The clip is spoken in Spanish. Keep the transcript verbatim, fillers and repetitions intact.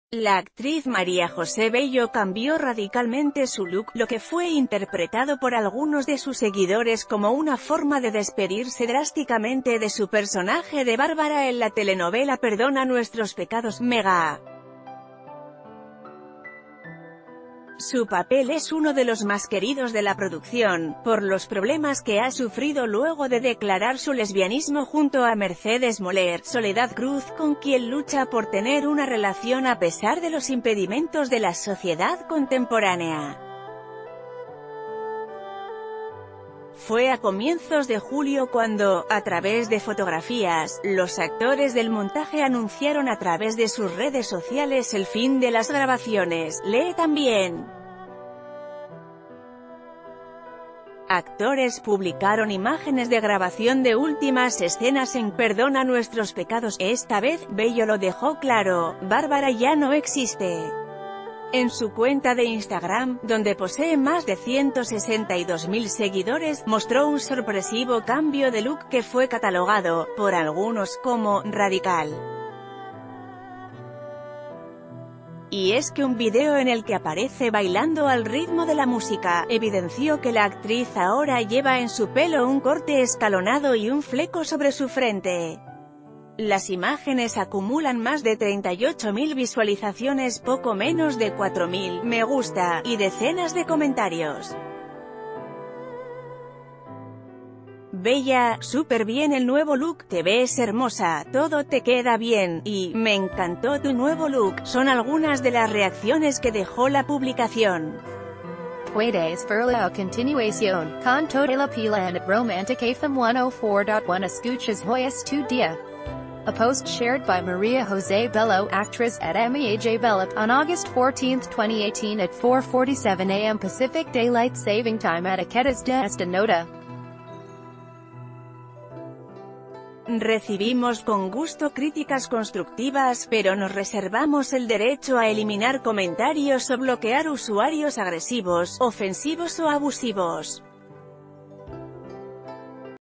La actriz María José Bello cambió radicalmente su look, lo que fue interpretado por algunos de sus seguidores como una forma de despedirse drásticamente de su personaje de Bárbara en la telenovela Perdona nuestros pecados, Mega. Su papel es uno de los más queridos de la producción, por los problemas que ha sufrido luego de declarar su lesbianismo junto a Mercedes Moler, Soledad Cruz, con quien lucha por tener una relación a pesar de los impedimentos de la sociedad contemporánea. Fue a comienzos de julio cuando, a través de fotografías, los actores del montaje anunciaron a través de sus redes sociales el fin de las grabaciones. Lee también. Actores publicaron imágenes de grabación de últimas escenas en Perdona nuestros pecados. Esta vez, Bello lo dejó claro: Bárbara ya no existe. En su cuenta de Instagram, donde posee más de ciento sesenta y dos mil seguidores, mostró un sorpresivo cambio de look que fue catalogado, por algunos, como radical. Y es que un video en el que aparece bailando al ritmo de la música, evidenció que la actriz ahora lleva en su pelo un corte escalonado y un fleco sobre su frente. Las imágenes acumulan más de treinta y ocho mil visualizaciones, poco menos de cuatro mil me gusta, y decenas de comentarios. Bella, súper bien el nuevo look, te ves hermosa, todo te queda bien, y me encantó tu nuevo look, son algunas de las reacciones que dejó la publicación. Puedes verlo a continuación, con toda la pila en Romantic F M ciento cuatro punto uno escuchas hoy es tu día. A post shared by Maria Jose Bello, actress at M E A J Bello, on August fourteenth twenty eighteen at four forty-seven a m Pacific Daylight Saving Time at Aquedas de esta nota. Recibimos con gusto críticas constructivas, pero nos reservamos el derecho a eliminar comentarios o bloquear usuarios agresivos, ofensivos o abusivos.